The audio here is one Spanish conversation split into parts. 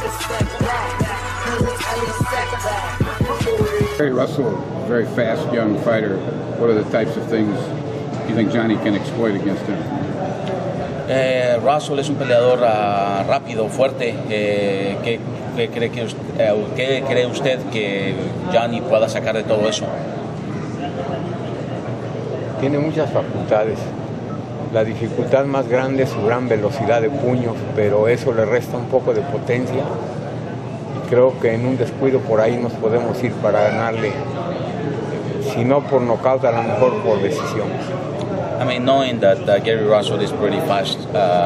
Gary Russell, very fast young fighter. What are the types of things you think Johnny can exploit against him? Russell es un peleador rápido, fuerte. ¿Qué cree usted que Johnny pueda sacar de todo eso? Tiene muchas facultades. La dificultad más grande es su gran velocidad de puños, pero eso le resta un poco de potencia. Y creo que en un descuido por ahí nos podemos ir para ganarle, si no por nocaut, a lo mejor por decisión. I mean, knowing that Gary Russell is pretty fast,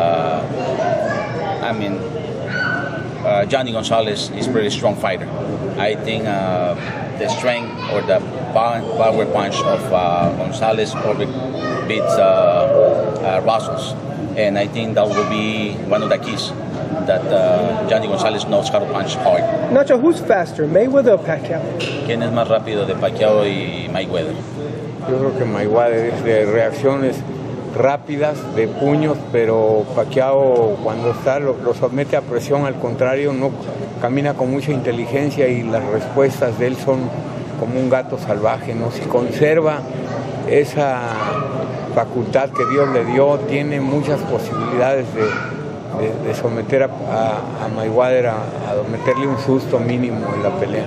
Johnny Gonzalez is a pretty strong fighter. I think the strength or the power punch of Gonzalez probably beats Russell's, and I think that will be one of the keys, that Johnny Gonzalez knows how to punch hard. Nacho, who's faster, Mayweather o Pacquiao? ¿Quién es más rápido de Pacquiao y Mayweather? Yo creo que Mayweather es de reacciones rápidas, de puños, pero Pacquiao cuando está lo somete a presión, al contrario, no camina con mucha inteligencia y las respuestas de él son como un gato salvaje, ¿no? Si conserva esa facultad que Dios le dio, tiene muchas posibilidades de someter a Mayweather, a meterle un susto mínimo en la pelea.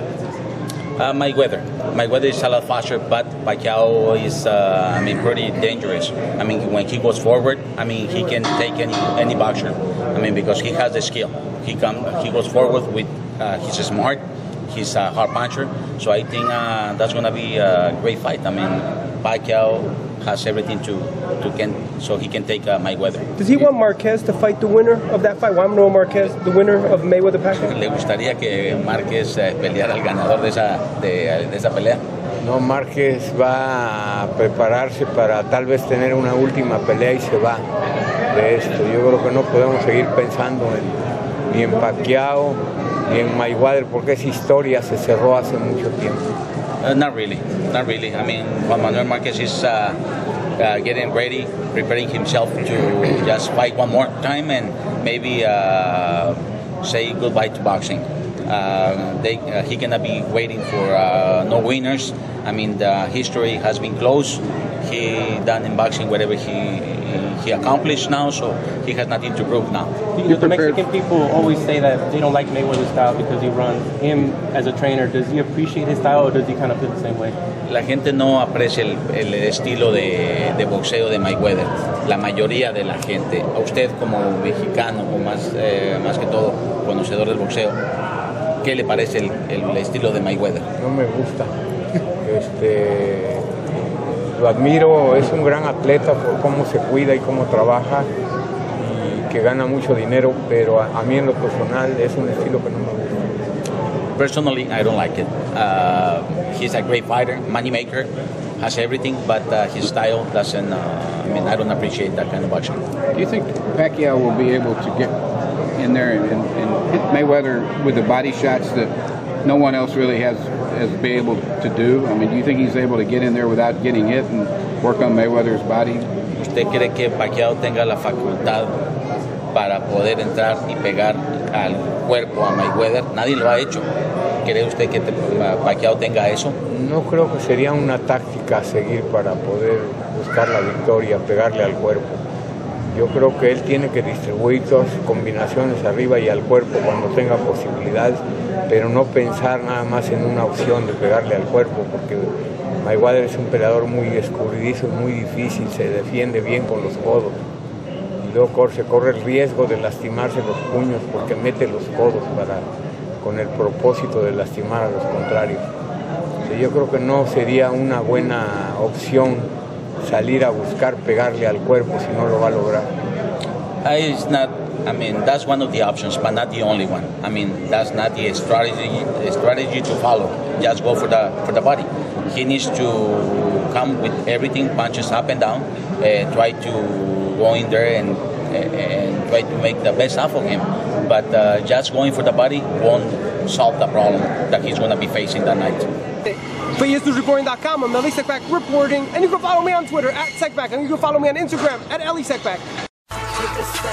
Mayweather is a lot faster, but Pacquiao is, pretty dangerous. I mean, when he goes forward, he can take any boxer. Because he has the skill. He goes forward with, he's smart, he's a hard puncher. So I think that's going to be a great fight. Pacquiao has everything so he can take Mayweather. Does he want Marquez to fight the winner of that fight? Juan Manuel Marquez, the winner of Mayweather-Pacquiao? ¿Le gustaría que Marquez peleara al ganador de esa pelea? No, Marquez va a prepararse para tal vez tener una última pelea y se va de esto. Yo creo que no podemos seguir pensando ni en Pacquiao ni en Mayweather, porque esa historia se cerró hace mucho tiempo. Not really. Juan Manuel Marquez is getting ready, preparing himself to just fight one more time and maybe say goodbye to boxing. He cannot be waiting for no winners. The history has been closed. He done in boxing whatever he accomplished now, so he has nothing to prove now. The Mexican people always say that they don't like Mayweather's style because he runs. Him as a trainer, does he appreciate his style or does he kind of feel the same way? La gente no aprecia el estilo de boxeo de Mayweather, la mayoría de la gente. A usted como mexicano, o más que todo conocedor del boxeo, ¿qué le parece el estilo de Mayweather? No me gusta. Lo admiro, es un gran atleta por cómo se cuida y cómo trabaja y que gana mucho dinero, pero a mí en lo personal es un estilo que no me gusta. Personally, I don't like it. He's a great fighter, money maker, has everything, but his style doesn't, I don't appreciate that kind of boxing. Do you think Pacquiao will be able to get in there and hit Mayweather with the body shots that no one else really has been able to do? Do you think he's able to get in there without getting hit and work on Mayweather's body? ¿Usted cree que Pacquiao tenga la facultad para poder entrar y pegar al cuerpo a Mayweather? Nadie lo ha hecho. ¿Cree usted que Pacquiao tenga eso? No creo que sería una táctica a seguir para poder buscar la victoria, pegarle al cuerpo. Yo creo que él tiene que distribuir todas sus combinaciones arriba y al cuerpo cuando tenga posibilidades, pero no pensar nada más en una opción de pegarle al cuerpo, porque Mayweather es un peleador muy escurridizo, muy difícil, se defiende bien con los codos. Y luego se corre el riesgo de lastimarse los puños porque mete los codos con el propósito de lastimar a los contrarios. Yo creo que no sería una buena opción salir a buscar pegarle al cuerpo si no lo va a lograr. That's one of the options, but not the only one. That's not the strategy to follow. Just go for the body. He needs to come with everything, punches up and down, try to go in there and try to make the best out of him. But just going for the body won't solve the problem that he's going to be facing that night. For ESNEWSreporting.com, I'm Ellie Sekbak reporting, and you can follow me on Twitter @Sekbak, and you can follow me on Instagram @EllieSekbak.